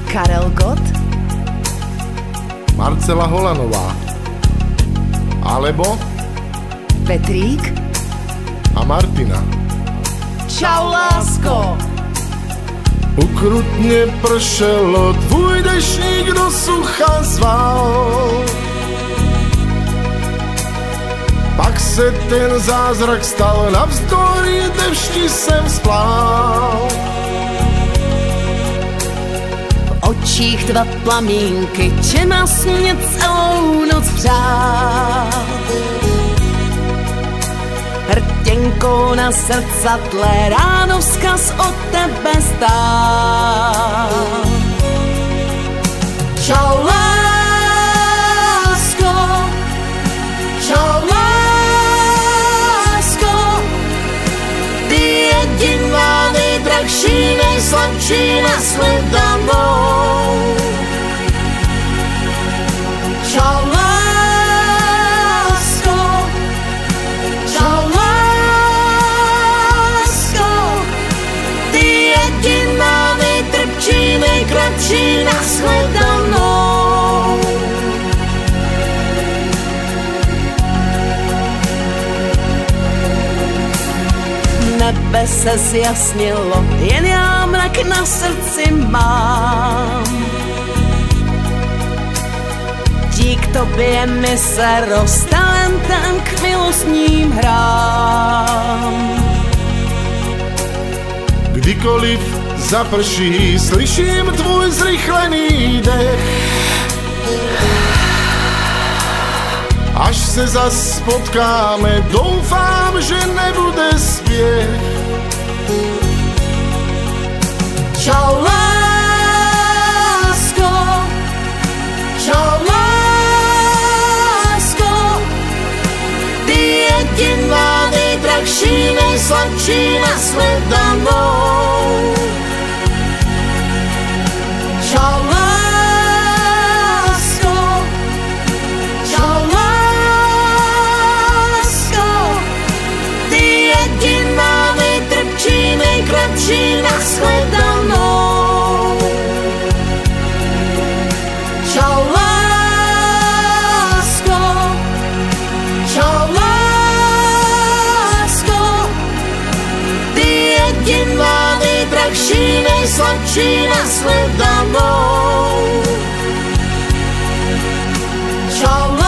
Karel Gott, Marcela Holanová, alebo Petrík a Martina. Čau, lásko! Ukrutne pršelo, tvůj dešník do sucha zval. Pak se ten zázrak stal, navzdory dešti jsem splál. V očích dva plamínky, čema mě celou noc přál. Hrtěnkou na srdcatle ráno vzkaz od tebe stál. Čau, lásko, čau, lásko, ty jediná nejdrahší, nejsladší nasledanou. Čau, lásko, čau, lásko, ty jediná nejtrpčí, nejkratší nashledanou. Nebe se zjasnilo, jen já mrak na srdci mám. Dík tobě mi se roztalentem k milostním hrám. Kdykoliv zaprší, slyším tvůj zrychlený dech. Až se zas potkáme, doufám, že nebude spěch. Čau, lásko, čau, lásko, ty jediná nejdrahší, nejsladší nasledanou. Čau, lásko, čau, lásko, ty jediná nejtrpčí, nejkratší nashledanou. Čau, lásko, čau, lásko, ty jediná nejdrahší, nejsladší nasledanou. Čau,